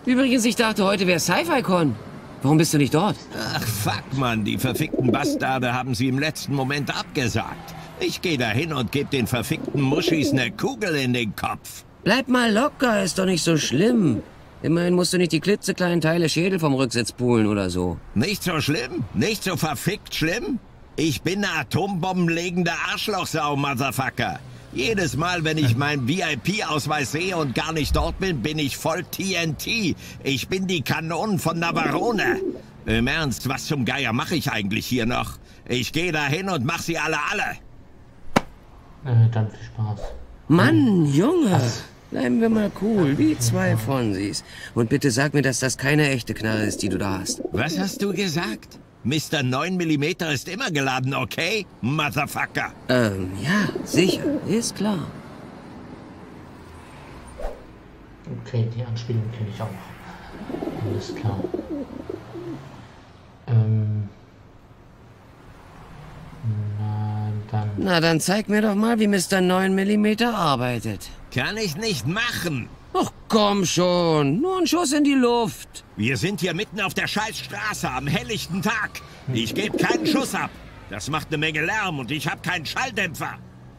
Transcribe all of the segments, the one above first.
Übrigens, ich dachte, heute wäre Sci-Fi-Con. Warum bist du nicht dort? Ach, fuck, Mann. Die verfickten Bastarde haben sie im letzten Moment abgesagt. Ich gehe dahin und gebe den verfickten Muschis eine Kugel in den Kopf. Bleib mal locker, ist doch nicht so schlimm. Immerhin musst du nicht die klitzekleinen Teile Schädel vom Rücksitz pulen oder so. Nicht so schlimm? Nicht so verfickt schlimm? Ich bin eine atombombenlegende Arschlochsau, Motherfucker. Jedes Mal, wenn ich meinen VIP-Ausweis sehe und gar nicht dort bin, bin ich voll TNT. Ich bin die Kanonen von Navarone. Im Ernst, was zum Geier mache ich eigentlich hier noch? Ich gehe dahin und mach sie alle. Dann viel Spaß. Mann, Junge, bleiben wir mal cool, wie zwei Fonsis. Und bitte sag mir, dass das keine echte Knarre ist, die du da hast. Was hast du gesagt? Mr. 9mm ist immer geladen, okay? Motherfucker. Ja, sicher, ist klar. Okay, die Anspielung kenne ich auch. Alles klar. Na, dann zeig mir doch mal, wie Mr. 9mm arbeitet. Kann ich nicht machen. Ach, komm schon. Nur ein Schuss in die Luft. Wir sind hier mitten auf der Scheißstraße am helllichten Tag. Ich gebe keinen Schuss ab. Das macht eine Menge Lärm und ich habe keinen Schalldämpfer.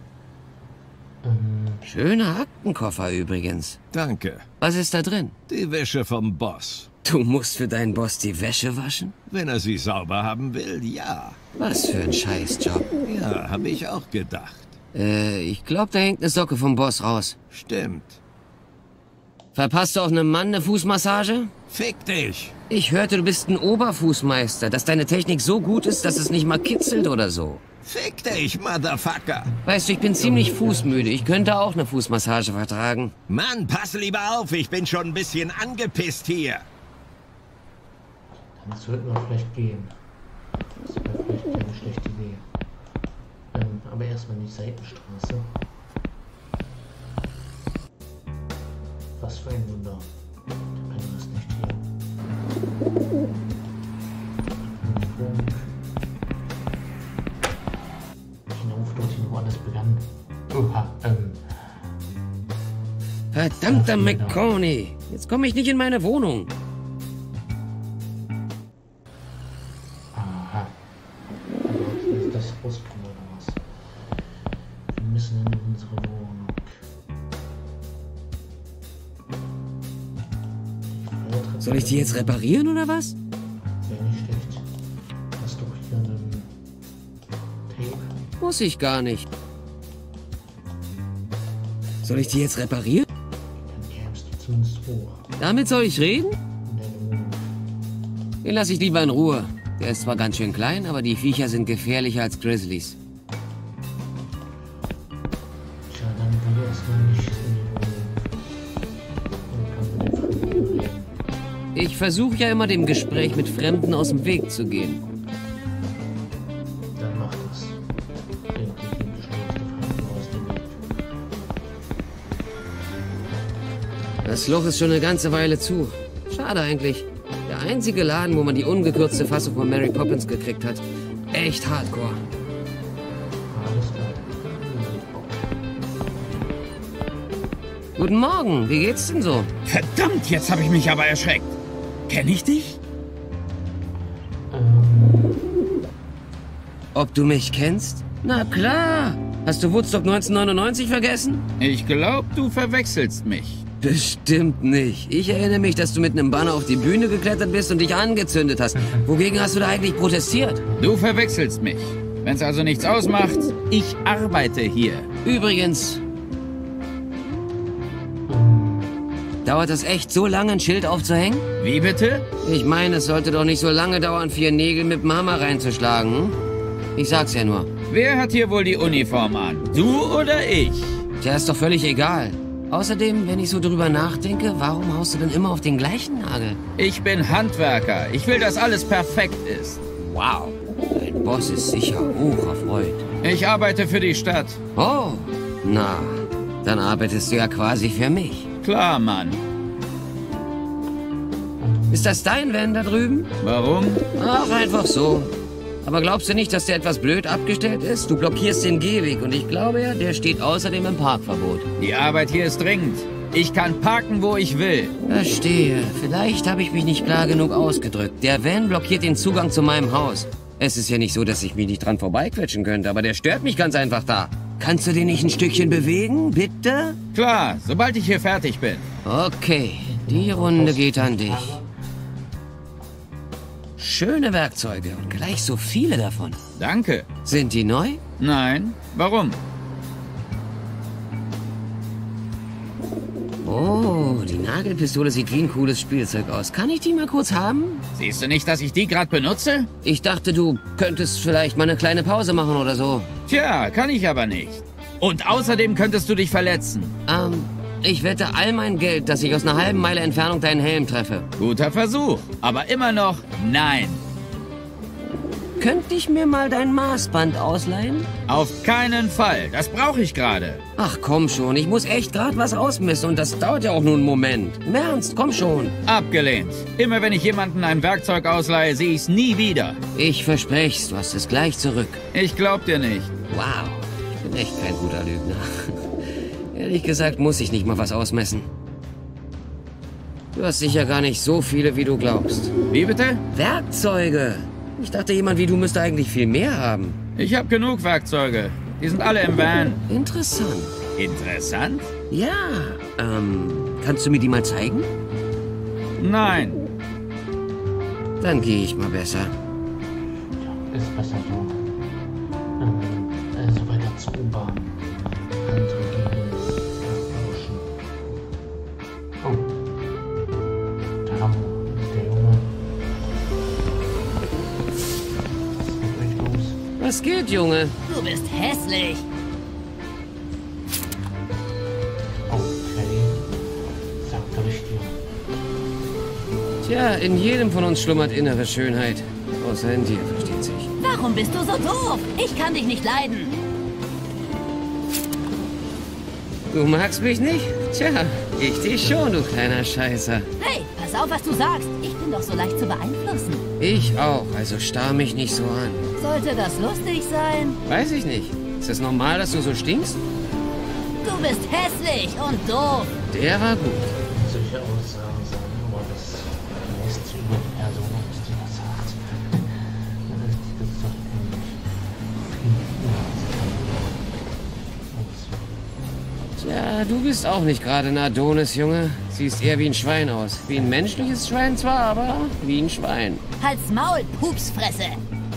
Schöner Aktenkoffer übrigens. Danke. Was ist da drin? Die Wäsche vom Boss. Du musst für deinen Boss die Wäsche waschen? Wenn er sie sauber haben will, ja. Was für ein Scheißjob. Ja, habe ich auch gedacht. Ich glaube, da hängt eine Socke vom Boss raus. Stimmt. Verpasst du auch einem Mann eine Fußmassage? Fick dich. Ich hörte, du bist ein Oberfußmeister, dass deine Technik so gut ist, dass es nicht mal kitzelt oder so. Fick dich, Motherfucker. Weißt du, ich bin ziemlich fußmüde. Ich könnte auch eine Fußmassage vertragen. Mann, pass lieber auf. Ich bin schon ein bisschen angepisst hier. Dann sollten wir vielleicht gehen. Das wäre vielleicht keine schlechte Idee. Aber erstmal die Seitenstraße. Was für ein Wunder. Der Penner ist nicht hier. Hinauf dorthin, wo alles begann. Oha, Verdammter McConey. Jetzt komme ich nicht in meine Wohnung. Aha. Also ist das Brustprobe oder was? Wir müssen in unsere Wohnung. Soll ich die jetzt reparieren oder was? Wäre nicht schlecht. Hast du hier einen Tape? Muss ich gar nicht. Soll ich die jetzt reparieren? Dann kämst du zumindest hoch. Damit soll ich reden? In deine Wohnung. Den lasse ich lieber in Ruhe. Der ist zwar ganz schön klein, aber die Viecher sind gefährlicher als Grizzlies. Tja, dann geh erstmal nicht in die Wohnung. Dann können wir den Fremden reden. Ich versuche ja immer, dem Gespräch mit Fremden aus dem Weg zu gehen. Dann mach das. Bring dich den geschleuzten Fremden aus dem Weg. Das Loch ist schon eine ganze Weile zu. Schade eigentlich. Der einzige Laden, wo man die ungekürzte Fassung von Mary Poppins gekriegt hat. Echt hardcore. Alles klar. Guten Morgen, wie geht's denn so? Verdammt, jetzt habe ich mich aber erschreckt. Kenn ich dich? Ob du mich kennst? Na klar. Hast du Woodstock 1999 vergessen? Ich glaube, du verwechselst mich. Bestimmt nicht. Ich erinnere mich, dass du mit einem Banner auf die Bühne geklettert bist und dich angezündet hast. Wogegen hast du da eigentlich protestiert? Du verwechselst mich. Wenn's also nichts ausmacht, ich arbeite hier. Übrigens... Dauert das echt so lange, ein Schild aufzuhängen? Wie bitte? Ich meine, es sollte doch nicht so lange dauern, 4 Nägel mit dem Hammer reinzuschlagen. Hm? Ich sag's ja nur. Wer hat hier wohl die Uniform an? Du oder ich? Tja, ist doch völlig egal. Außerdem, wenn ich so drüber nachdenke, warum haust du denn immer auf den gleichen Nagel? Ich bin Handwerker. Ich will, dass alles perfekt ist. Wow, dein Boss ist sicher hoch erfreut. Ich arbeite für die Stadt. Oh, na, dann arbeitest du ja quasi für mich. Klar, Mann. Ist das dein Van da drüben? Warum? Ach, einfach so. Aber glaubst du nicht, dass der etwas blöd abgestellt ist? Du blockierst den Gehweg und ich glaube ja, der steht außerdem im Parkverbot. Die Arbeit hier ist dringend. Ich kann parken, wo ich will. Verstehe. Vielleicht habe ich mich nicht klar genug ausgedrückt. Der Van blockiert den Zugang zu meinem Haus. Es ist ja nicht so, dass ich mich nicht dran vorbeiquetschen könnte, aber der stört mich ganz einfach da. Kannst du den nicht ein Stückchen bewegen, bitte? Klar, sobald ich hier fertig bin. Okay, die Runde geht an dich. Schöne Werkzeuge und gleich so viele davon. Danke. Sind die neu? Nein. Warum? Oh, die Nagelpistole sieht wie ein cooles Spielzeug aus. Kann ich die mal kurz haben? Siehst du nicht, dass ich die gerade benutze? Ich dachte, du könntest vielleicht mal eine kleine Pause machen oder so. Tja, kann ich aber nicht. Und außerdem könntest du dich verletzen. Ich wette all mein Geld, dass ich aus einer halben Meile Entfernung deinen Helm treffe. Guter Versuch, aber immer noch nein. Könnte ich mir mal dein Maßband ausleihen? Auf keinen Fall, das brauche ich gerade. Ach komm schon, ich muss echt gerade was ausmessen und das dauert ja auch nur einen Moment. Im Ernst, komm schon. Abgelehnt. Immer wenn ich jemanden ein Werkzeug ausleihe, sehe ich es nie wieder. Ich versprech's, du hast es gleich zurück. Ich glaub dir nicht. Wow, ich bin echt kein guter Lügner. Ehrlich gesagt muss ich nicht mal was ausmessen. Du hast sicher gar nicht so viele, wie du glaubst. Wie bitte? Werkzeuge! Ich dachte, jemand wie du müsste eigentlich viel mehr haben. Ich habe genug Werkzeuge. Die sind alle im Van. Interessant. Interessant? Ja, kannst du mir die mal zeigen? Nein. Dann gehe ich mal besser. Ist besser so. So weiter zur U-Bahn. Andere gehen erforschen. Oh. Da haben wir der Junge. Was geht euch los? Was geht, Junge? Du bist hässlich. Okay. Sagt richtig. Tja, in jedem von uns schlummert innere Schönheit. Außer in dir, versteht sich. Warum bist du so doof? Ich kann dich nicht leiden. Du magst mich nicht? Tja, ich dich schon, du kleiner Scheißer. Hey, pass auf, was du sagst. Ich bin doch so leicht zu beeinflussen. Ich auch, also starr mich nicht so an. Sollte das lustig sein? Weiß ich nicht. Ist es normal, dass du so stinkst? Du bist hässlich und doof. Der war gut. Solche Aussagen sagen, aber das lässt sich über die Person aus, die das sagt. Das ist doch ähnlich. Tja, du bist auch nicht gerade ein Adonis, Junge. Siehst eher wie ein Schwein aus. Wie ein menschliches Schwein zwar, aber wie ein Schwein. Halt's Maul, Pupsfresse.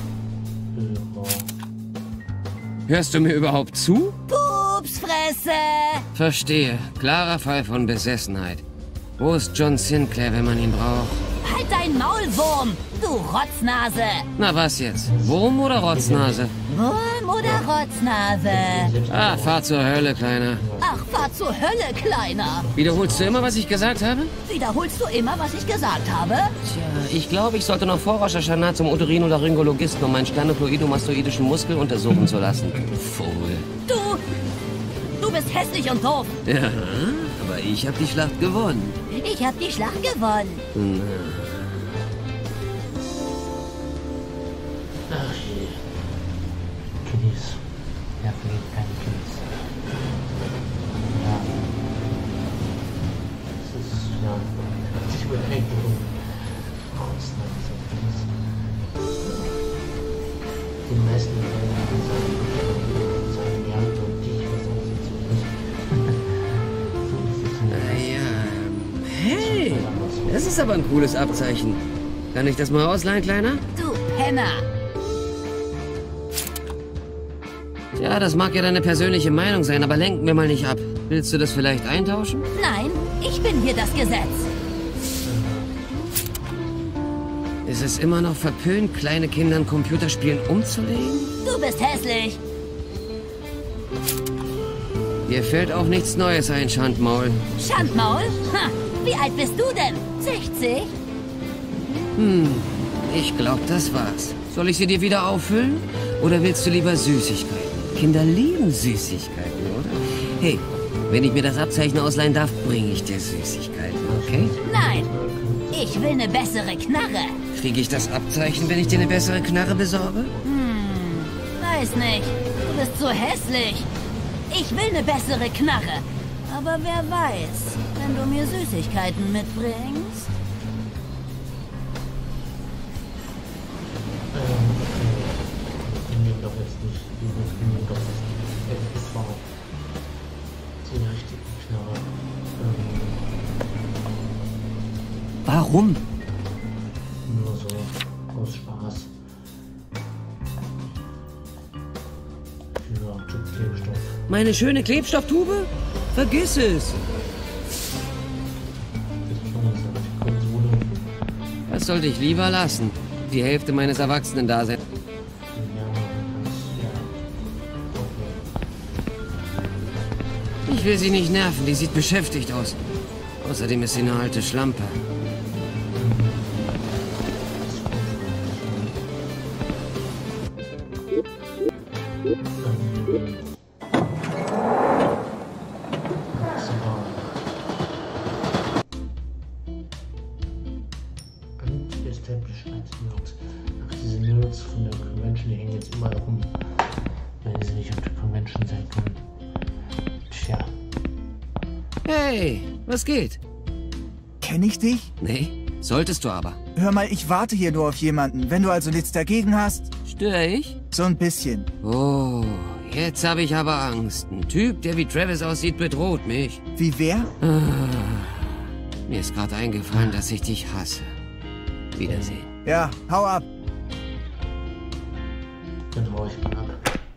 Hörst du mir überhaupt zu? Pupsfresse. Verstehe. Klarer Fall von Besessenheit. Wo ist John Sinclair, wenn man ihn braucht? Halt dein Maul, Wurm, du Rotznase. Na was jetzt? Wurm oder Rotznase? Wurm oder Rotznase? Ah, fahr zur Hölle, Kleiner. Ach, fahr zur Hölle, Kleiner. Wiederholst du immer, was ich gesagt habe? Wiederholst du immer, was ich gesagt habe? Tja, ich glaube, ich sollte noch vor Rosh Hashanah zum Otorhinolaryngologisten, um meinen sternokloidomastoidischen Muskel untersuchen zu lassen. Vogel. Du bist hässlich und doof. Ja, aber ich habe die Schlacht gewonnen. Ich hab die Schlacht gewonnen. Ach je. Kiddies. Ja, vielleicht keine Kiddies. Ja. Das ist, ja. Ich überdenke, die meisten sagen, ja, und dich, was aussieht, so nicht. Naja, hey, das ist aber ein cooles Abzeichen. Kann ich das mal ausleihen, Kleiner? Du Penner. Ja, das mag ja deine persönliche Meinung sein, aber lenken wir mal nicht ab. Willst du das vielleicht eintauschen? Nein, ich bin hier das Gesetz. Ist es immer noch verpönt, kleine Kindern Computerspielen umzulegen? Du bist hässlich. Dir fällt auch nichts Neues ein, Schandmaul. Schandmaul? Ha, wie alt bist du denn? 60? Ich glaube, das war's. Soll ich sie dir wieder auffüllen? Oder willst du lieber Süßigkeiten? Kinder lieben Süßigkeiten, oder? Hey, wenn ich mir das Abzeichen ausleihen darf, bringe ich dir Süßigkeiten, okay? Nein, ich will eine bessere Knarre. Kriege ich das Abzeichen, wenn ich dir eine bessere Knarre besorge? Weiß nicht, du bist so hässlich. Ich will eine bessere Knarre. Aber wer weiß, wenn du mir Süßigkeiten mitbringst? Ich nehme doch jetzt nicht. Ich nehme doch das FV. Die richtige Knarre. Warum? Nur so aus Spaß. Für Klebstoff. Meine schöne Klebstofftube? Vergiss es. Die Konsole. Das sollte ich lieber lassen. Die Hälfte meines Erwachsenen-Daseins. Ich will sie nicht nerven, die sieht beschäftigt aus. Außerdem ist sie eine alte Schlampe. Ach, diese Nerds von der Convention, die hängen jetzt immer rum, wenn sie nicht auf der Convention sein können. Tja. Hey, was geht? Kenn ich dich? Nee, solltest du aber. Hör mal, ich warte hier nur auf jemanden. Wenn du also nichts dagegen hast, Störe ich? so ein bisschen. Oh, jetzt habe ich aber Angst. Ein Typ, der wie Travis aussieht, bedroht mich. Wie wer? Mir ist gerade eingefallen, dass ich dich hasse. Wiedersehen. Ja, hau ab. Dann hau ich mal ab.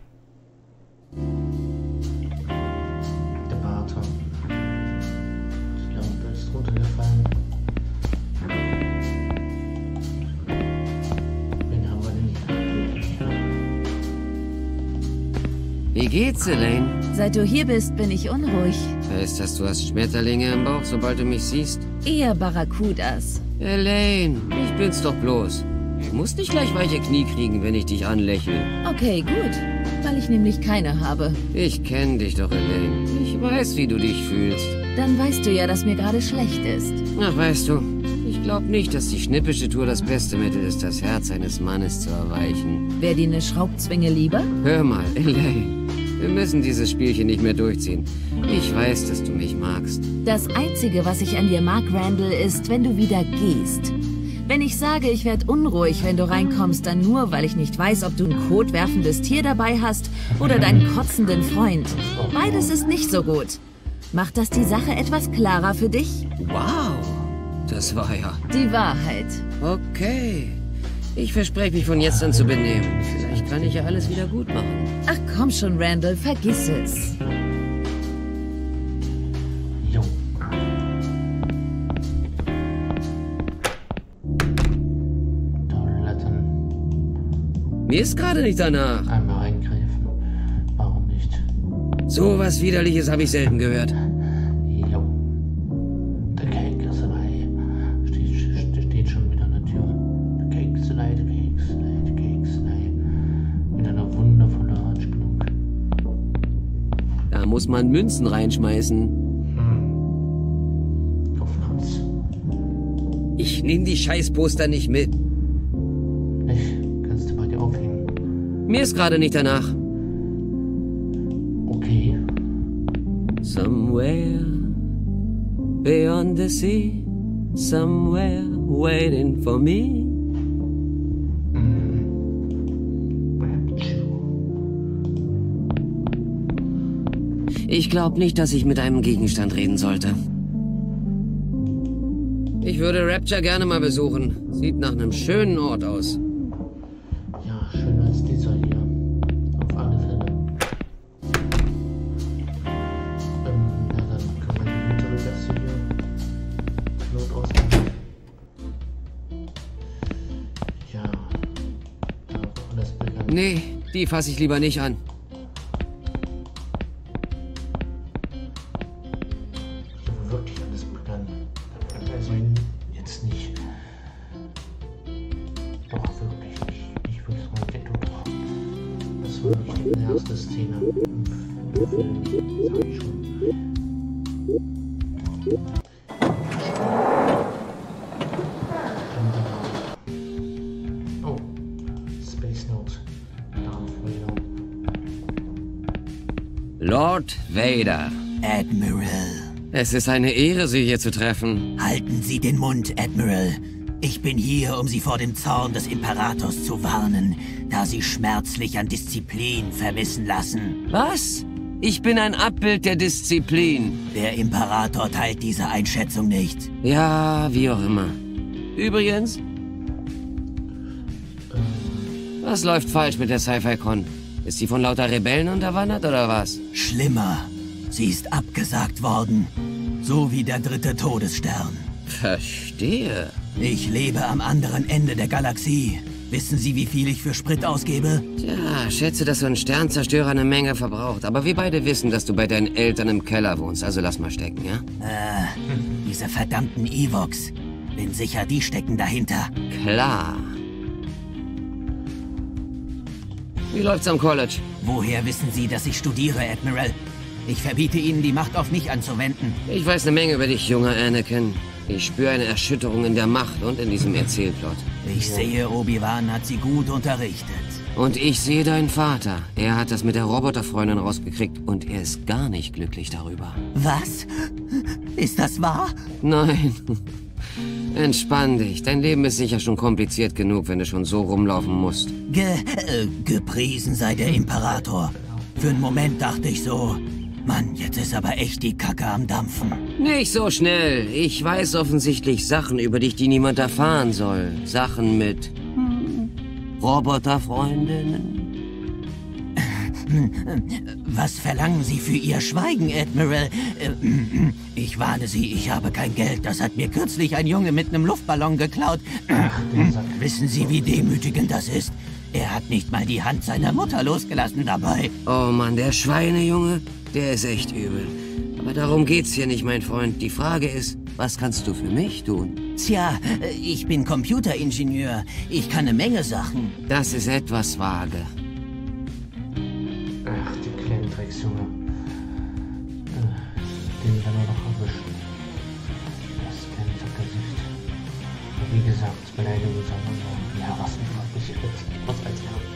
Der Barton. Die Lampe ist runtergefallen. Wen haben wir denn hier? Wie geht's, Elaine? Seit du hier bist, bin ich unruhig. Heißt das, du hast Schmetterlinge im Bauch, sobald du mich siehst? Eher Barracudas. Elaine, ich bin's doch bloß. Du musst nicht gleich weiche Knie kriegen, wenn ich dich anlächle. Okay, gut. Weil ich nämlich keine habe. Ich kenn dich doch, Elaine. Ich weiß, wie du dich fühlst. Dann weißt du ja, dass mir gerade schlecht ist. Ach, weißt du, ich glaube nicht, dass die schnippische Tour das beste Mittel ist, das Herz eines Mannes zu erweichen. Wäre dir eine Schraubzwinge lieber? Hör mal, Elaine. Wir müssen dieses Spielchen nicht mehr durchziehen. Ich weiß, dass du mich magst. Das Einzige, was ich an dir mag, Randall, ist, wenn du wieder gehst. Wenn ich sage, ich werde unruhig, wenn du reinkommst, dann nur, weil ich nicht weiß, ob du ein kotwerfendes Tier dabei hast oder deinen kotzenden Freund. Beides ist nicht so gut. Macht das die Sache etwas klarer für dich? Wow, das war ja... Die Wahrheit. Okay. Ich verspreche mich von jetzt an zu benehmen. Vielleicht kann ich ja alles wieder gut machen. Ach komm schon, Randall, vergiss es. Jo. Toiletten. Mir ist gerade nicht danach. Einmal eingreifen. Warum nicht? So was Widerliches habe ich selten gehört. Jo. Der Kekslerei steht schon wieder an der Tür. Der Kekslerei. Mit einer wundervollen Anspielung. Da muss man Münzen reinschmeißen. Kopfkratz. Ich nehme die Scheißposter nicht mit. Nicht? Kannst du bei dir aufhängen? Mir ist gerade nicht danach. Okay. Somewhere beyond the sea, somewhere waiting for me. Ich glaube nicht, dass ich mit einem Gegenstand reden sollte. Ich würde Rapture gerne mal besuchen. Sieht nach einem schönen Ort aus. Ja, schöner als dieser hier. Auf alle Fälle. Na dann können wir die hintere Gasse hier Not ausmachen. Ja, da war alles begann. Nee, die fasse ich lieber nicht an. Hier war wirklich alles begann. Also jetzt nicht. Doch, wirklich nicht. Ich würde es mal Ghetto doch. Das war wirklich die erste Szene im Film. Sag ich schon. Oh, Space Note. Darth Vader. Lord Vader. Admiral. Es ist eine Ehre, Sie hier zu treffen. Halten Sie den Mund, Admiral. Ich bin hier, um Sie vor dem Zorn des Imperators zu warnen, da Sie schmerzlich an Disziplin vermissen lassen. Was? Ich bin ein Abbild der Disziplin. Der Imperator teilt diese Einschätzung nicht. Ja, wie auch immer. Übrigens, was läuft falsch mit der Sci-Fi-Con? Ist sie von lauter Rebellen unterwandert oder was? Schlimmer. Sie ist abgesagt worden. So wie der 3. Todesstern. Verstehe. Ich lebe am anderen Ende der Galaxie. Wissen Sie, wie viel ich für Sprit ausgebe? Tja, schätze, dass so ein Sternzerstörer eine Menge verbraucht. Aber wir beide wissen, dass du bei deinen Eltern im Keller wohnst. Also lass mal stecken, ja? Diese verdammten Evox. Bin sicher, die stecken dahinter. Klar. Wie läuft's am College? Woher wissen Sie, dass ich studiere, Admiral? Ich verbiete Ihnen, die Macht auf mich anzuwenden. Ich weiß eine Menge über dich, junger Anakin. Ich spüre eine Erschütterung in der Macht und in diesem Erzählplot. Ich sehe, Obi-Wan hat Sie gut unterrichtet. Und ich sehe deinen Vater. Er hat das mit der Roboterfreundin rausgekriegt und er ist gar nicht glücklich darüber. Was? Ist das wahr? Nein. Entspann dich. Dein Leben ist sicher schon kompliziert genug, wenn du schon so rumlaufen musst. Gepriesen sei der Imperator. Für einen Moment dachte ich so, Mann, jetzt ist aber echt die Kacke am Dampfen. Nicht so schnell. Ich weiß offensichtlich Sachen über dich, die niemand erfahren soll. Sachen mit Roboterfreundinnen. Was verlangen Sie für Ihr Schweigen, Admiral? Ich warne Sie, ich habe kein Geld. Das hat mir kürzlich ein Junge mit einem Luftballon geklaut. Wissen Sie, wie demütigend das ist? Er hat nicht mal die Hand seiner Mutter losgelassen dabei. Oh Mann, der Schweinejunge, der ist echt übel. Aber darum geht's hier nicht, mein Freund. Die Frage ist, was kannst du für mich tun? Tja, ich bin Computeringenieur. Ich kann eine Menge Sachen. Das ist etwas vage. Ach, die kleinen Drecksjunge. Den werden wir noch erwischen. Das ist kein Zuckersicht. Aber wie gesagt, Beleidigung ist einfach nur. Ja, was nicht mal mich jetzt. Was als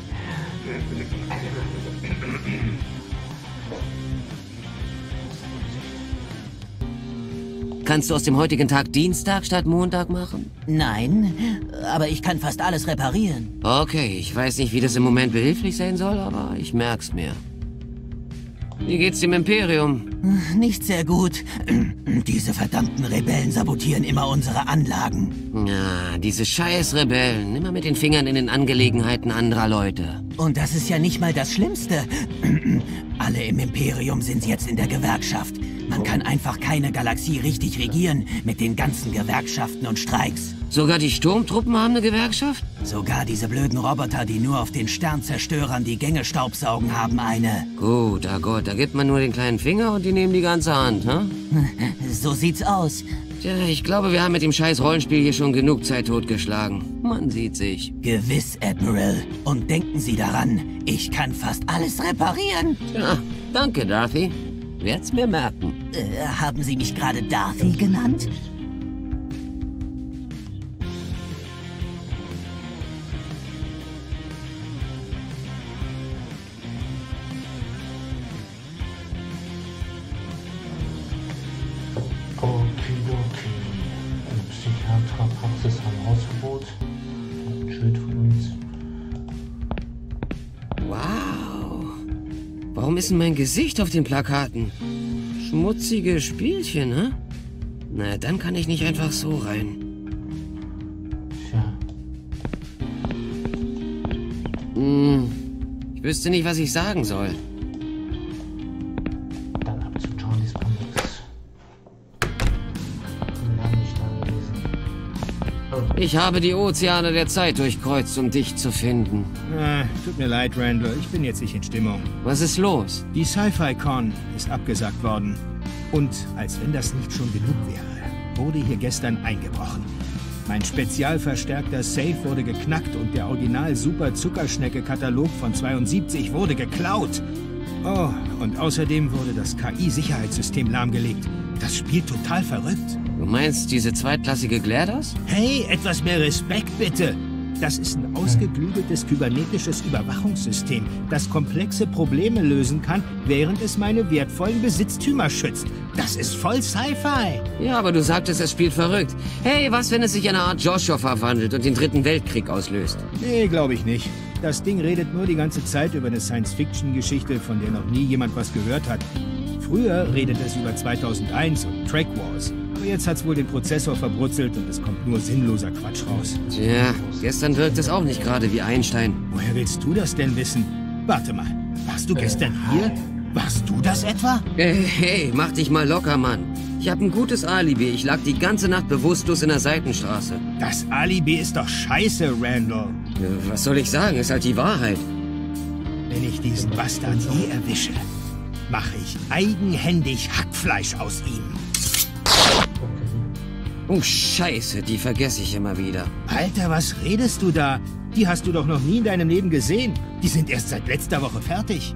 Kannst du aus dem heutigen Tag Dienstag statt Montag machen? Nein, aber ich kann fast alles reparieren. Okay, ich weiß nicht, wie das im Moment behilflich sein soll, aber ich merk's mir. Wie geht's dem Imperium? Nicht sehr gut. Diese verdammten Rebellen sabotieren immer unsere Anlagen. Ja, diese scheiß Rebellen. Immer mit den Fingern in den Angelegenheiten anderer Leute. Und das ist ja nicht mal das Schlimmste. Alle im Imperium sind jetzt in der Gewerkschaft. Man kann einfach keine Galaxie richtig regieren mit den ganzen Gewerkschaften und Streiks. Sogar die Sturmtruppen haben eine Gewerkschaft? Sogar diese blöden Roboter, die nur auf den Sternzerstörern die Gänge staubsaugen, haben eine. Guter Gott, da gibt man nur den kleinen Finger und die nehmen die ganze Hand, hm? So sieht's aus. Tja, ich glaube, wir haben mit dem scheiß Rollenspiel hier schon genug Zeit totgeschlagen. Man sieht sich. Gewiss, Admiral. Und denken Sie daran, ich kann fast alles reparieren. Ja, danke, Darthy. Werd's mir merken. Haben Sie mich gerade Darthy genannt? Okidoki. Eine Psychiaterpraxis am Hausverbot. Ein Schild von uns. Wow. Warum ist denn mein Gesicht auf den Plakaten? Schmutzige Spielchen, ne? Na, dann kann ich nicht einfach so rein. Tja. Ich wüsste nicht, was ich sagen soll. Dann ab zu Johnny's Comics. Lange nicht da gewesen. Ich habe die Ozeane der Zeit durchkreuzt, um dich zu finden. Tut mir leid, Randall. Ich bin jetzt nicht in Stimmung. Was ist los? Die Sci-Fi-Con ist abgesagt worden. Und als wenn das nicht schon genug wäre, wurde hier gestern eingebrochen. Mein spezialverstärkter Safe wurde geknackt und der Original-Super-Zuckerschnecke-Katalog von 72 wurde geklaut. Oh, und außerdem wurde das KI-Sicherheitssystem lahmgelegt. Das spielt total verrückt. Du meinst diese zweitklassige GLaDOS? Hey, etwas mehr Respekt bitte. Das ist ein ausgeklügeltes kybernetisches Überwachungssystem, das komplexe Probleme lösen kann, während es meine wertvollen Besitztümer schützt. Das ist voll Sci-Fi. Ja, aber du sagtest, es spielt verrückt. Hey, was, wenn es sich in eine Art Joshua verwandelt und den 3. Weltkrieg auslöst? Nee, glaube ich nicht. Das Ding redet nur die ganze Zeit über eine Science-Fiction-Geschichte, von der noch nie jemand was gehört hat. Früher redet es über 2001 und Track Wars. Aber jetzt hat's wohl den Prozessor verbrutzelt und es kommt nur sinnloser Quatsch raus. Tja, gestern wirkt es auch nicht gerade wie Einstein. Woher willst du das denn wissen? Warte mal, warst du gestern hier? Warst du das etwa? Hey, mach dich mal locker, Mann. Ich habe ein gutes Alibi. Ich lag die ganze Nacht bewusstlos in der Seitenstraße. Das Alibi ist doch scheiße, Randall. Was soll ich sagen? Ist halt die Wahrheit. Wenn ich diesen Bastard je erwische, mache ich eigenhändig Hackfleisch aus ihm. Oh, Scheiße, die vergesse ich immer wieder. Alter, was redest du da? Die hast du doch noch nie in deinem Leben gesehen. Die sind erst seit letzter Woche fertig.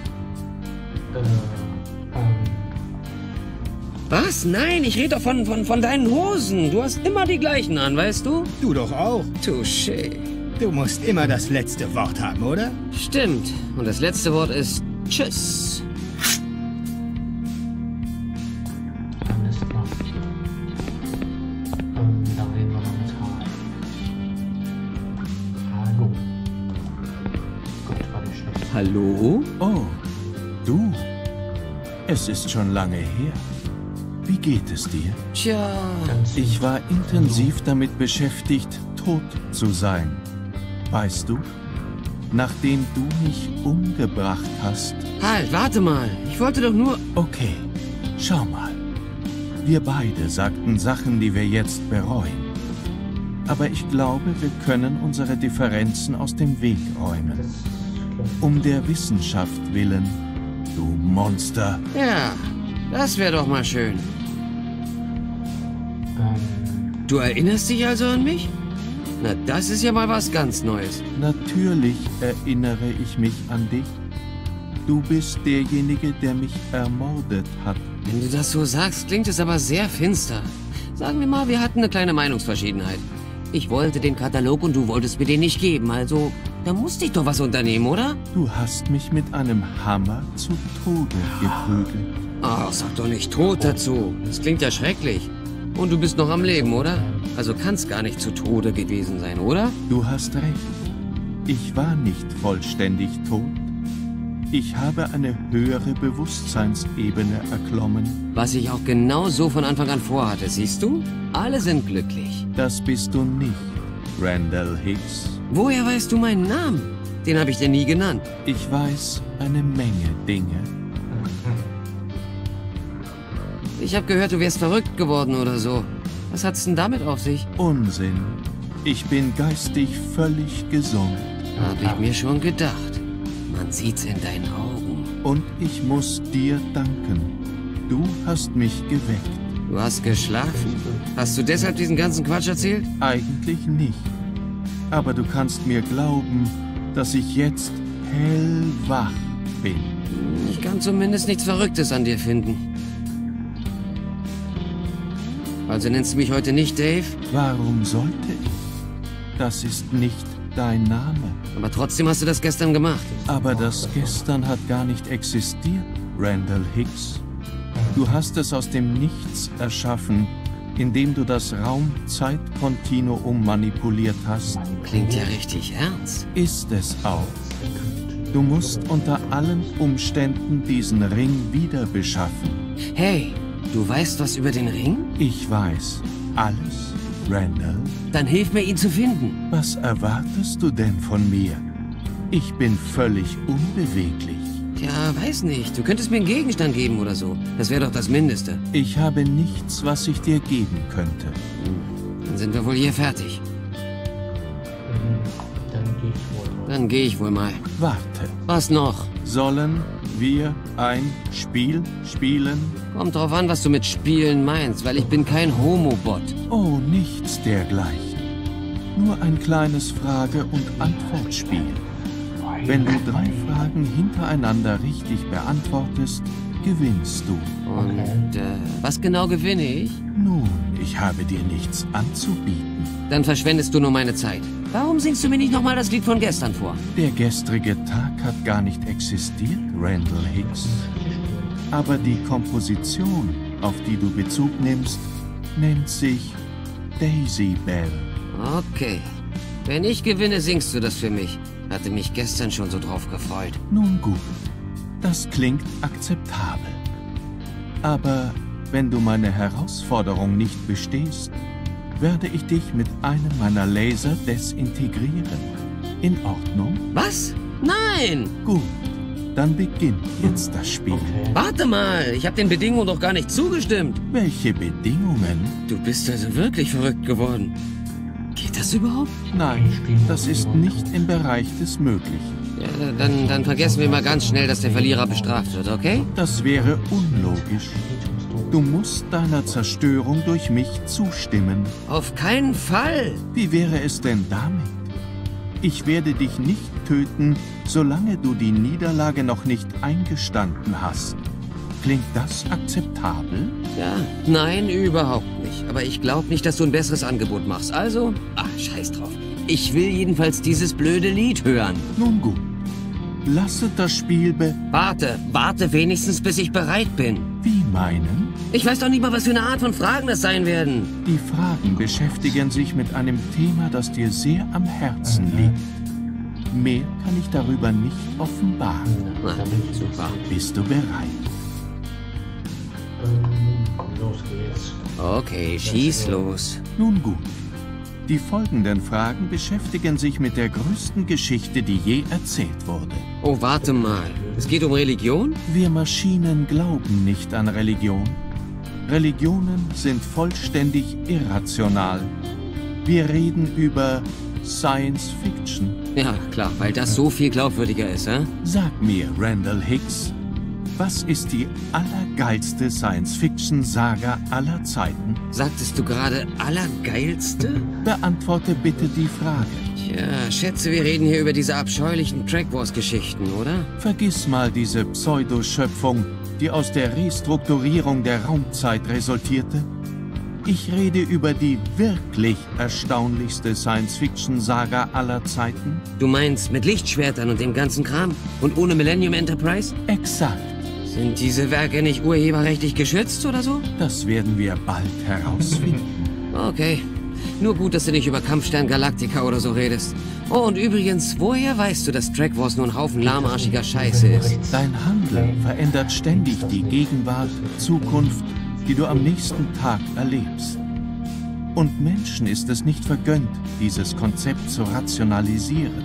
Was? Nein, ich rede doch von deinen Hosen. Du hast immer die gleichen an, weißt du? Du doch auch. Touché. Du musst immer das letzte Wort haben, oder? Stimmt. Und das letzte Wort ist Tschüss. Alles klar. Dann reden wir noch mit Harald. Hallo. Gott, war die schlecht. Hallo? Oh, du. Es ist schon lange her. Wie geht es dir? Tja. Ich war intensiv damit beschäftigt, tot zu sein. Weißt du? Nachdem du mich umgebracht hast. Halt, warte mal. Ich wollte doch nur... Okay, schau mal. Wir beide sagten Sachen, die wir jetzt bereuen. Aber ich glaube, wir können unsere Differenzen aus dem Weg räumen. Um der Wissenschaft willen, du Monster. Ja, das wäre doch mal schön. Du erinnerst dich also an mich? Na, das ist ja mal was ganz Neues. Natürlich erinnere ich mich an dich. Du bist derjenige, der mich ermordet hat. Wenn du das so sagst, klingt es aber sehr finster. Sagen wir mal, wir hatten eine kleine Meinungsverschiedenheit. Ich wollte den Katalog und du wolltest mir den nicht geben, also da musste ich doch was unternehmen, oder? Du hast mich mit einem Hammer zu Tode geprügelt. Ach, sag doch nicht tot dazu. Das klingt ja schrecklich. Und du bist noch am Leben, oder? Also kann's gar nicht zu Tode gewesen sein, oder? Du hast recht. Ich war nicht vollständig tot. Ich habe eine höhere Bewusstseinsebene erklommen. Was ich auch genau so von Anfang an vorhatte, siehst du? Alle sind glücklich. Das bist du nicht, Randall Hicks. Woher weißt du meinen Namen? Den habe ich dir nie genannt. Ich weiß eine Menge Dinge. Ich habe gehört, du wärst verrückt geworden oder so. Was hat's denn damit auf sich? Unsinn. Ich bin geistig völlig gesund. Hab ich mir schon gedacht. Man sieht's in deinen Augen. Und ich muss dir danken. Du hast mich geweckt. Du hast geschlafen. Hast du deshalb diesen ganzen Quatsch erzählt? Eigentlich nicht. Aber du kannst mir glauben, dass ich jetzt hellwach bin. Ich kann zumindest nichts Verrücktes an dir finden. Also nennst du mich heute nicht Dave? Warum sollte ich? Das ist nicht dein Name. Aber trotzdem hast du das gestern gemacht. Aber das gestern hat gar nicht existiert, Randall Hicks. Du hast es aus dem Nichts erschaffen, indem du das Raum-Zeit-Kontinuum manipuliert hast. Klingt ja richtig ernst. Ist es auch. Du musst unter allen Umständen diesen Ring wieder beschaffen. Hey, du weißt was über den Ring? Ich weiß alles, Randall. Dann hilf mir, ihn zu finden. Was erwartest du denn von mir? Ich bin völlig unbeweglich. Ja, weiß nicht. Du könntest mir einen Gegenstand geben oder so. Das wäre doch das Mindeste. Ich habe nichts, was ich dir geben könnte. Dann sind wir wohl hier fertig. Dann gehe ich wohl mal. Warte. Was noch? Sollen wir ein Spiel spielen? Kommt drauf an, was du mit Spielen meinst, weil ich bin kein Homobot. Oh, nichts dergleichen. Nur ein kleines Frage- und Antwortspiel. Wenn du 3 Fragen hintereinander richtig beantwortest, gewinnst du. Und was genau gewinne ich? Nun, ich habe dir nichts anzubieten. Dann verschwendest du nur meine Zeit. Warum singst du mir nicht nochmal das Lied von gestern vor? Der gestrige Tag hat gar nicht existiert, Randall Hicks. Aber die Komposition, auf die du Bezug nimmst, nennt sich Daisy Bell. Okay. Wenn ich gewinne, singst du das für mich. Hatte mich gestern schon so drauf gefreut. Nun gut, das klingt akzeptabel. Aber wenn du meine Herausforderung nicht bestehst, werde ich dich mit einem meiner Laser desintegrieren. In Ordnung? Was? Nein! Gut, dann beginnt jetzt das Spiel. Okay. Warte mal, ich habe den Bedingungen doch gar nicht zugestimmt. Welche Bedingungen? Du bist also wirklich verrückt geworden. Geht das überhaupt? Nein, das ist nicht im Bereich des Möglichen. Ja, dann vergessen wir mal ganz schnell, dass der Verlierer bestraft wird, okay? Das wäre unlogisch. Du musst deiner Zerstörung durch mich zustimmen. Auf keinen Fall! Wie wäre es denn damit? Ich werde dich nicht töten, solange du die Niederlage noch nicht eingestanden hast. Klingt das akzeptabel? Ja, nein, überhaupt nicht. Aber ich glaube nicht, dass du ein besseres Angebot machst. Also, scheiß drauf. Ich will jedenfalls dieses blöde Lied hören. Nun gut. Lasse das Spiel Warte wenigstens, bis ich bereit bin. Wie meinen? Ich weiß doch nicht mal, was für eine Art von Fragen das sein werden. Die Fragen beschäftigen sich mit einem Thema, das dir sehr am Herzen liegt. Mehr kann ich darüber nicht offenbaren. Na, super. Bist du bereit? Los geht's. Okay, schieß los. Nun gut. Die folgenden Fragen beschäftigen sich mit der größten Geschichte, die je erzählt wurde. Oh, warte mal. Es geht um Religion? Wir Maschinen glauben nicht an Religion. Religionen sind vollständig irrational. Wir reden über Science Fiction. Ja, klar, weil das so viel glaubwürdiger ist, hä? Sag mir, Randall Hicks, was ist die allergeilste Science-Fiction-Saga aller Zeiten? Sagtest du gerade allergeilste? Beantworte bitte die Frage. Tja, schätze, wir reden hier über diese abscheulichen Track Wars-Geschichten, oder? Vergiss mal diese Pseudoschöpfung, die aus der Restrukturierung der Raumzeit resultierte. Ich rede über die wirklich erstaunlichste Science-Fiction-Saga aller Zeiten. Du meinst mit Lichtschwertern und dem ganzen Kram? Und ohne Millennium Enterprise? Exakt. Sind diese Werke nicht urheberrechtlich geschützt oder so? Das werden wir bald herausfinden. Okay. Nur gut, dass du nicht über Kampfstern Galactica oder so redest. Oh, und übrigens, woher weißt du, dass Track Wars nur ein Haufen lahmarschiger Scheiße ist? Dein Handeln verändert ständig die Gegenwart, Zukunft, die du am nächsten Tag erlebst. Und Menschen ist es nicht vergönnt, dieses Konzept zu rationalisieren.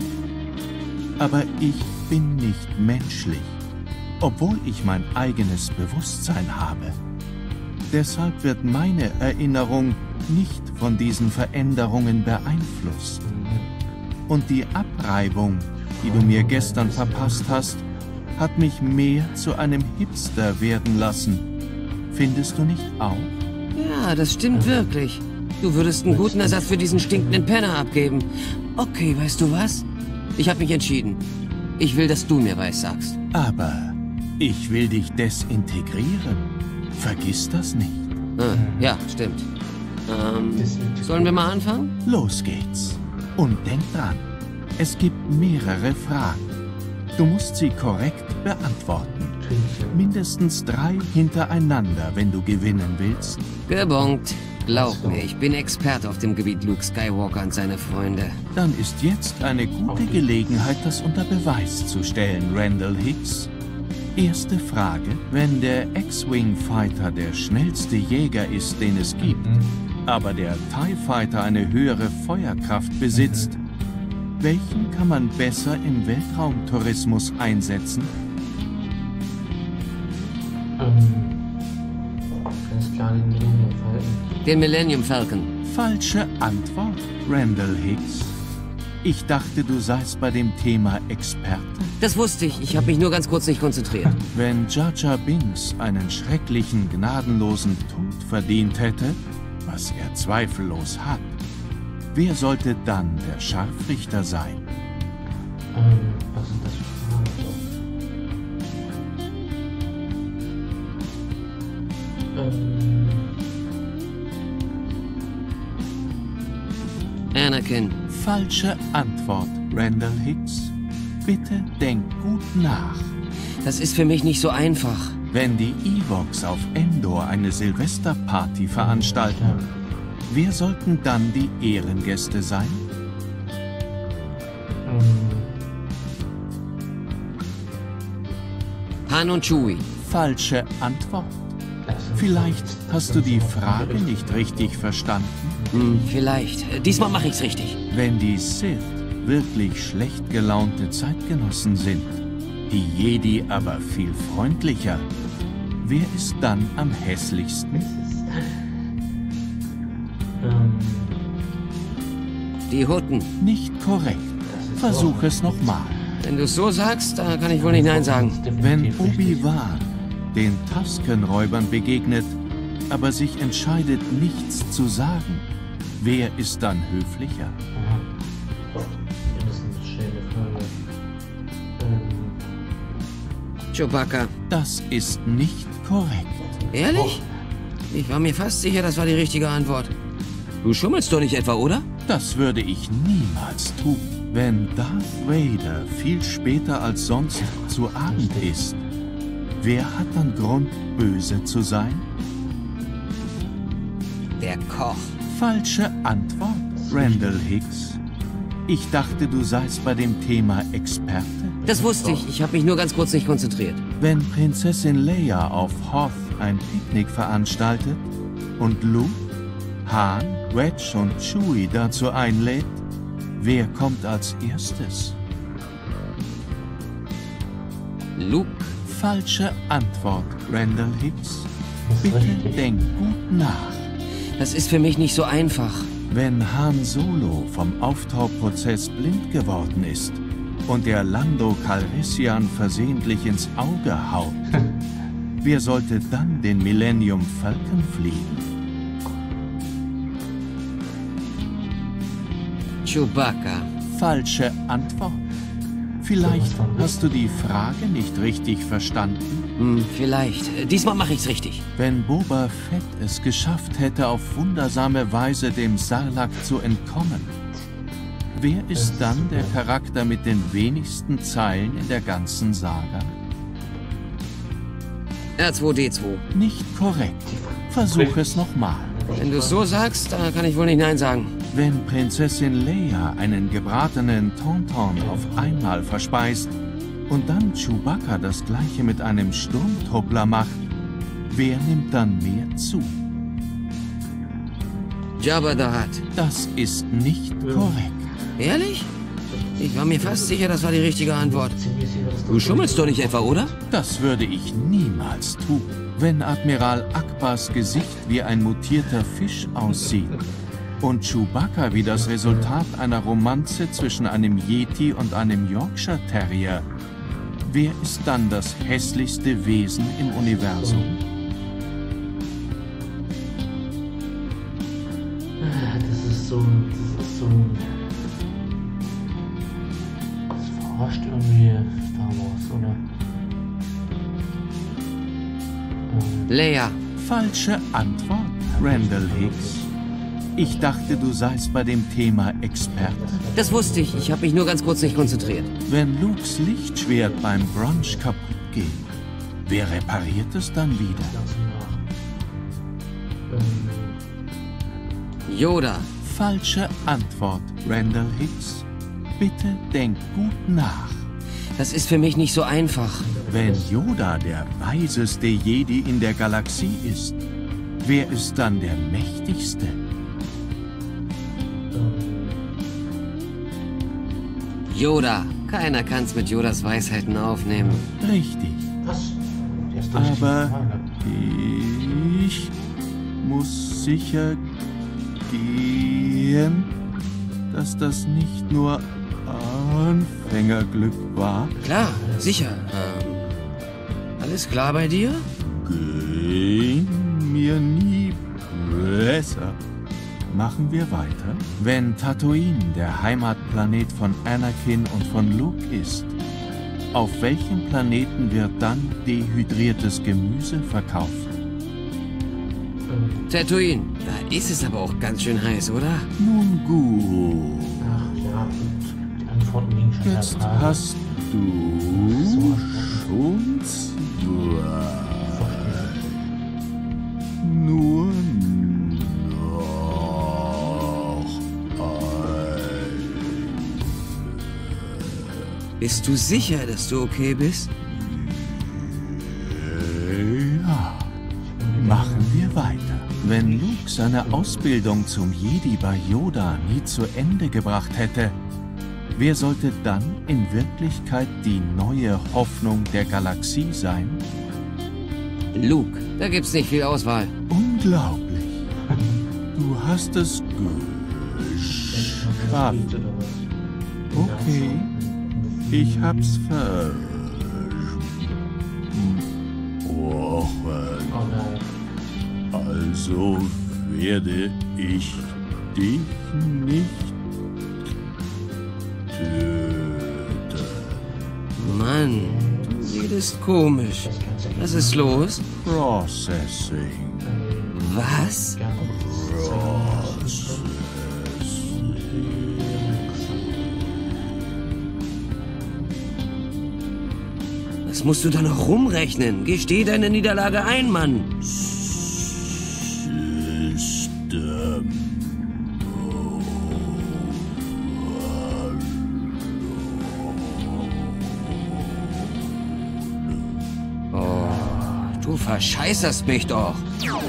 Aber ich bin nicht menschlich, obwohl ich mein eigenes Bewusstsein habe. Deshalb wird meine Erinnerung nicht von diesen Veränderungen beeinflusst. Und die Abreibung, die du mir gestern verpasst hast, hat mich mehr zu einem Hipster werden lassen. Findest du nicht auch? Ja, das stimmt wirklich. Du würdest einen guten Ersatz für diesen stinkenden Penner abgeben. Okay, weißt du was? Ich habe mich entschieden. Ich will, dass du mir was sagst. Aber ich will dich desintegrieren. Vergiss das nicht. Ja, stimmt. Sollen wir mal anfangen? Los geht's. Und denk dran, es gibt mehrere Fragen. Du musst sie korrekt beantworten. Mindestens 3 hintereinander, wenn du gewinnen willst. Gebongt. Glaub mir, ich bin Experte auf dem Gebiet Luke Skywalker und seine Freunde. Dann ist jetzt eine gute Gelegenheit, das unter Beweis zu stellen, Randall Hicks. Erste Frage. Wenn der X-Wing Fighter der schnellste Jäger ist, den es gibt, aber der TIE Fighter eine höhere Feuerkraft besitzt, welchen kann man besser im Weltraumtourismus einsetzen? Ganz klar den Millennium Falcon. Den Millennium Falcon. Falsche Antwort, Randall Hicks. Ich dachte, du seist bei dem Thema Experte. Das wusste ich. Ich habe mich nur ganz kurz nicht konzentriert. Wenn Jar Jar Binks einen schrecklichen, gnadenlosen Tod verdient hätte, was er zweifellos hat, wer sollte dann der Scharfrichter sein? Was ist das für Frage? Anakin. Falsche Antwort, Randall Hicks. Bitte denk gut nach. Das ist für mich nicht so einfach. Wenn die Ewoks auf Endor eine Silvesterparty veranstalten, wer sollten dann die Ehrengäste sein? Han und Chewie. Falsche Antwort. Vielleicht hast du die Frage nicht richtig verstanden. Vielleicht. Diesmal mache ich's richtig. Wenn die Sith wirklich schlecht gelaunte Zeitgenossen sind, die Jedi aber viel freundlicher, wer ist dann am hässlichsten? Die Hutten. Nicht korrekt. Versuch es nochmal. Wenn du es so sagst, da kann ich wohl nicht Nein sagen. Wenn Obi-Wan den Tusken-Räubern begegnet, aber sich entscheidet, nichts zu sagen, wer ist dann höflicher? Das ist eine schöne Frage. Chewbacca. Das ist nicht korrekt. Ehrlich? Ich war mir fast sicher, das war die richtige Antwort. Du schummelst doch nicht etwa, oder? Das würde ich niemals tun. Wenn Darth Vader viel später als sonst zu Abend isst, wer hat dann Grund, böse zu sein? Der Koch. Falsche Antwort, Randall Hicks. Ich dachte, du seist bei dem Thema Experte. Das wusste ich. Ich habe mich nur ganz kurz nicht konzentriert. Wenn Prinzessin Leia auf Hoth ein Picknick veranstaltet und Luke, Han, Wedge und Chewie dazu einlädt, wer kommt als erstes? Luke. Falsche Antwort, Randall Hicks. Bitte denk gut nach. Das ist für mich nicht so einfach. Wenn Han Solo vom Auftauprozess blind geworden ist und der Lando Calrissian versehentlich ins Auge haut, wer sollte dann den Millennium Falcon fliegen? Chewbacca. Falsche Antwort. Vielleicht hast du die Frage nicht richtig verstanden. Vielleicht. Diesmal mache ich's richtig. Wenn Boba Fett es geschafft hätte, auf wundersame Weise dem Sarlacc zu entkommen, wer ist dann der Charakter mit den wenigsten Zeilen in der ganzen Saga? R2-D2. Nicht korrekt. Versuch es nochmal. Wenn du es so sagst, da kann ich wohl nicht Nein sagen. Wenn Prinzessin Leia einen gebratenen Tauntaun auf einmal verspeist und dann Chewbacca das gleiche mit einem Sturmtruppler macht, wer nimmt dann mehr zu? Jabba the Hutt. Das ist nicht korrekt. Ehrlich? Ich war mir fast sicher, das war die richtige Antwort. Du schummelst doch nicht etwa, oder? Das würde ich niemals tun. Wenn Admiral Akbars Gesicht wie ein mutierter Fisch aussieht und Chewbacca wie das Resultat einer Romanze zwischen einem Yeti und einem Yorkshire Terrier, wer ist dann das hässlichste Wesen im Universum? Das ist so. Das verarscht irgendwie Star Wars, oder? Leia. Falsche Antwort, Randall Hicks. Ich dachte, du seist bei dem Thema Experte. Das wusste ich. Ich habe mich nur ganz kurz nicht konzentriert. Wenn Lukes Lichtschwert beim Brunch kaputt geht, wer repariert es dann wieder? Yoda. Falsche Antwort, Randall Hicks. Bitte denk gut nach. Das ist für mich nicht so einfach. Wenn Yoda der weiseste Jedi in der Galaxie ist, wer ist dann der mächtigste? Yoda. Keiner kann's mit Yodas Weisheiten aufnehmen. Richtig. Was? Der ist doch nicht Aber die Frage. ich muss sicher gehen, dass das nicht nur Anfängerglück war. Klar, sicher. Alles klar bei dir? Ging mir nie besser. Machen wir weiter? Wenn Tatooine der Heimatplanet von Anakin und von Luke ist, auf welchem Planeten wird dann dehydriertes Gemüse verkauft? Tatooine. Da ist es aber auch ganz schön heiß, oder? Nun gut. Ach, ja. sofort einen Gegenstand Jetzt ertragen. hast du schon zwei. Nur noch ein. Bist du sicher, dass du okay bist? Ja. Machen wir weiter. Wenn Luke seine Ausbildung zum Jedi bei Yoda nie zu Ende gebracht hätte, wer sollte dann in Wirklichkeit die neue Hoffnung der Galaxie sein? Luke, da gibt's nicht viel Auswahl. Unglaublich. Du hast es geschafft. Okay, ich hab's versprochen. Oh nein. Also werde ich dich nicht töten. Mann, du redest komisch. Was ist los? Processing. Was? Das musst du da noch rumrechnen. Gesteh deine Niederlage ein, Mann. System. Du verscheißerst mich doch. Klar.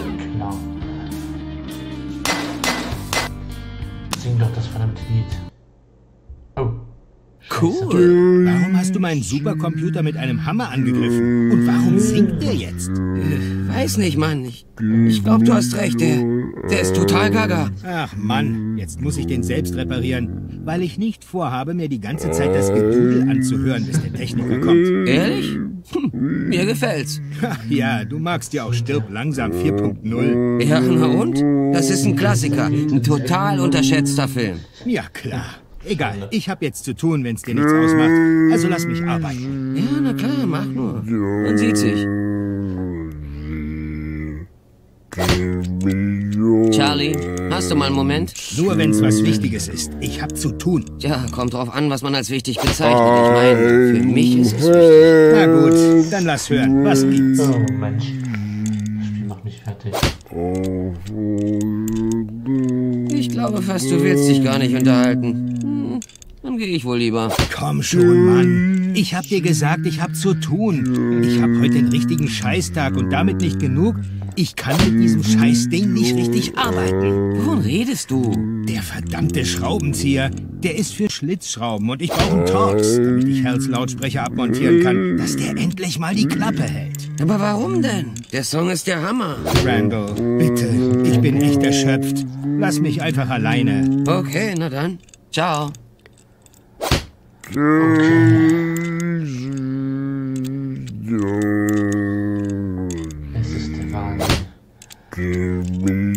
Sing doch das verdammte Lied. Oh. Cool. Warum hast du meinen Supercomputer mit einem Hammer angegriffen? Und warum singt der jetzt? Weiß nicht, Mann. Ich glaube, du hast recht. Der ist total gaga. Ach Mann, jetzt muss ich den selbst reparieren, weil ich nicht vorhabe, mir die ganze Zeit das Gedudel anzuhören, bis der Techniker kommt. Ehrlich? Mir gefällt's. Ha, ja, du magst ja auch Stirb langsam 4.0. Ja, na und? Das ist ein Klassiker. Ein total unterschätzter Film. Ja, klar. Egal, ich hab jetzt zu tun, wenn's dir nichts ausmacht. Also lass mich arbeiten. Ja, na klar, mach nur. Man sieht sich. Charlie, hast du mal einen Moment? Nur wenn's was Wichtiges ist. Ich hab zu tun. Ja, kommt drauf an, was man als wichtig bezeichnet. Ich meine, für mich ist es wichtig. Na gut, dann lass hören. Was gibt's? Oh Mensch. Das Spiel macht mich fertig. Ich glaube fast, du willst dich gar nicht unterhalten. Dann gehe ich wohl lieber. Komm schon, Mann. Ich hab dir gesagt, ich hab zu tun. Ich hab heute den richtigen Scheißtag und damit nicht genug. Ich kann mit diesem Scheißding nicht richtig arbeiten. Wovon redest du? Der verdammte Schraubenzieher, der ist für Schlitzschrauben und ich brauche einen Torx, damit ich Hells Lautsprecher abmontieren kann, dass der endlich mal die Klappe hält. Aber warum denn? Der Song ist der Hammer. Randall, bitte, ich bin echt erschöpft. Lass mich einfach alleine. Okay, na dann. Ciao. Es ist der Wahnsinn.